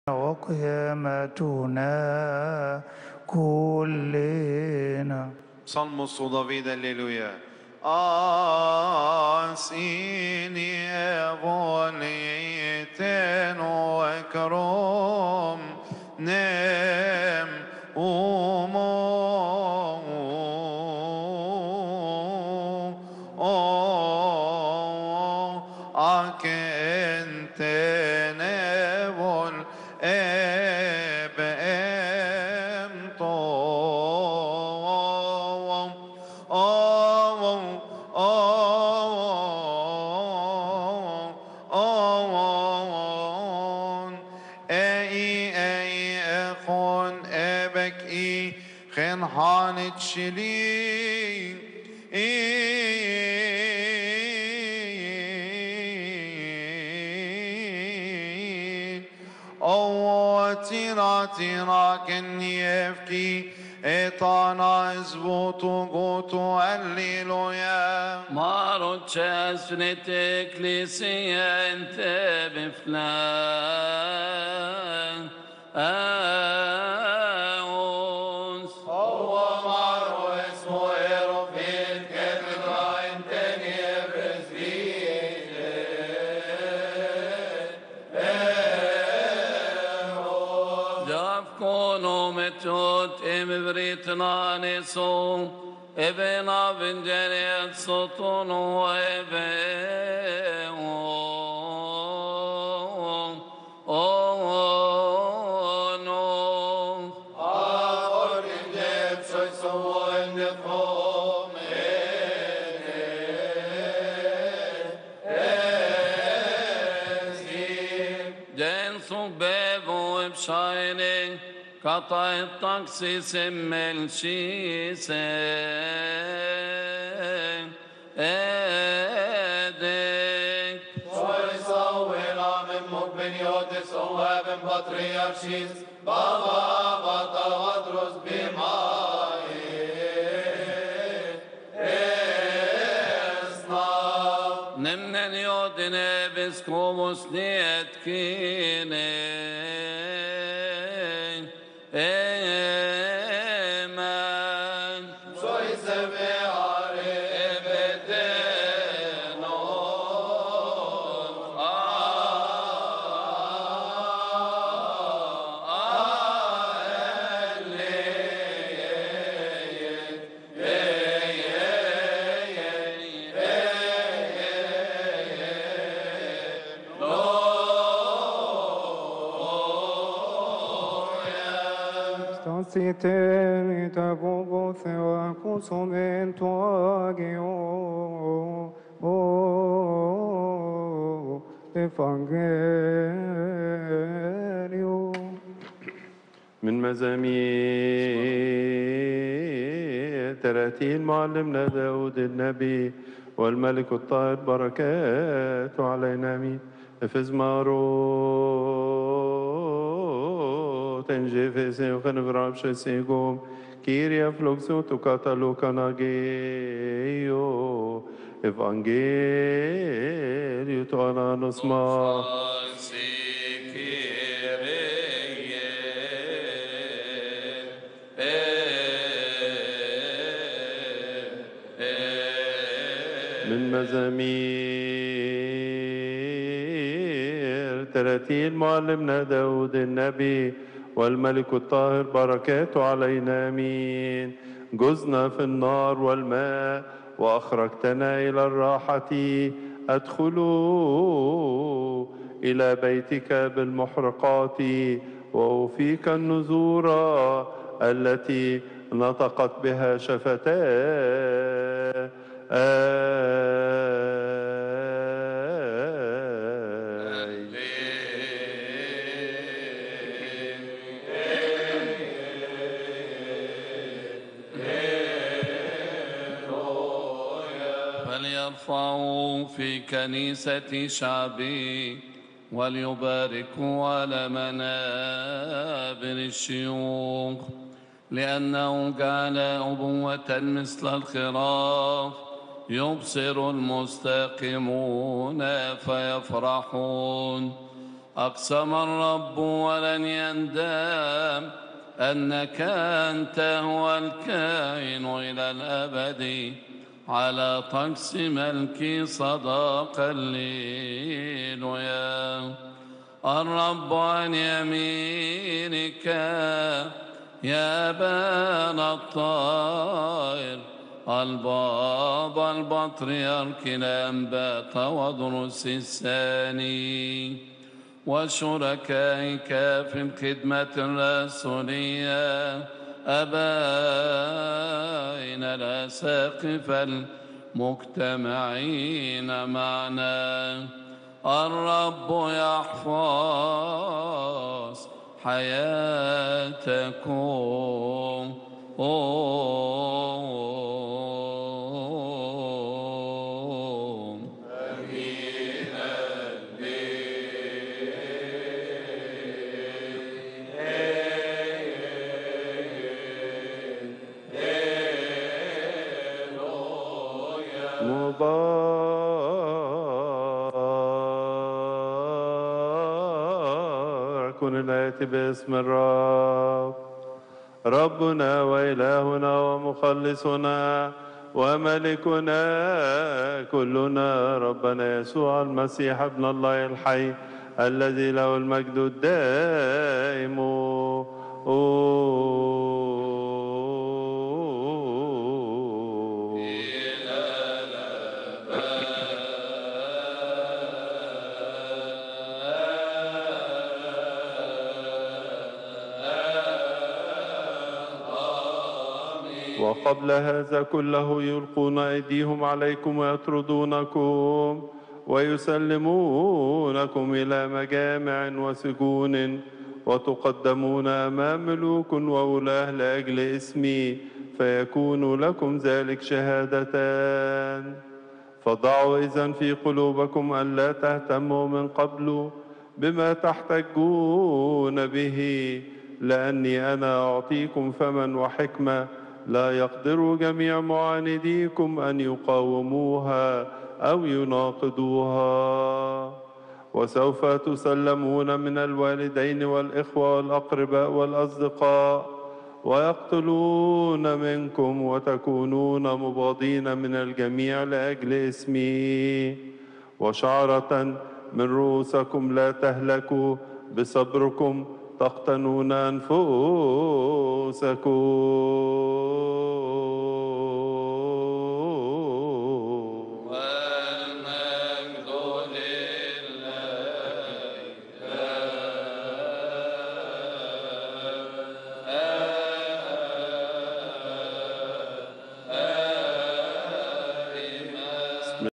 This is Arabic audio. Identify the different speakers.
Speaker 1: وقيامتنا كلنا.
Speaker 2: صلمص دافيد الليلويا. آسيني فوليتن وكروم نم أكنت نبول حانت شلي او تيرا كني يفكي اطانا ازبوتو قوتو الليلويا.
Speaker 3: مارو تشاسنت اكليسيا انت بفلان Tot emvritnane so evena vengere sotono eve no aorinde so in the shining قطع التقسيس ملشيس ادك ويصور من مقبل يودس وابن بطريرشيس بابا بطا وادرس بماي اسنا نمن يودن بسكوموس نيت كيني Amen. Soy se ve eveteno.
Speaker 1: Site ta vogo thea consumento agio Evangelio.
Speaker 4: من مزامير تراتيل معلمنا داود النبي والملك الطاهر بركاته علينا امين. افز مارو تنجيفيسي وخنفراب شسيقوم كيريا فلوكسو تكاتلو كناجيو Evangeliu توانا نسمع. من مزامير تراتيل معلمنا داود النبي والملك الطاهر بركاته علينا امين. جزنا في النار والماء واخرجتنا الى الراحه ادخلوا الى بيتك بالمحرقات واوفيك النذور التي نطقت بها شفتاه.
Speaker 3: فليرفعوا في كنيسة شعبي وليباركوا على منابر الشيوخ لأنه جعل أبوة مثل الخراف يبصر المستقيمون فيفرحون. أقسم الرب ولن يندم أنك أنت هو الكائن إلى الأبد، على طقس ملكي صداقا ليلويا. الرب عن يمينك يا أبانا الطائر، البابا البطريرك الأنبات ودرس الثاني، وشركائك في الخدمة الرسولية، أبائنا الأساقفة المجتمعين معنا. الرب يحفظ حياتكم.
Speaker 4: مبارك الآتي باسم الرب، ربنا وإلهنا ومخلصنا وملكنا كلنا، ربنا يسوع المسيح ابن الله الحي، الذي له المجد الدائم وقبل هذا كله يلقون أيديهم عليكم ويطردونكم ويسلمونكم إلى مجامع وسجون، وتقدمون أمام ملوك وولاة لأجل اسمي، فيكون لكم ذلك شهادتان. فضعوا إذن في قلوبكم ألا تهتموا من قبل بما تحتجون به، لأني أنا أعطيكم فما وحكمة لا يقدر جميع معانديكم أن يقاوموها أو يناقضوها. وسوف تسلمون من الوالدين والإخوة والأقرباء والأصدقاء، ويقتلون منكم، وتكونون مباضين من الجميع لأجل اسمي. وشعرة من رؤوسكم لا تهلكوا، بصبركم تقتنون أنفسكم.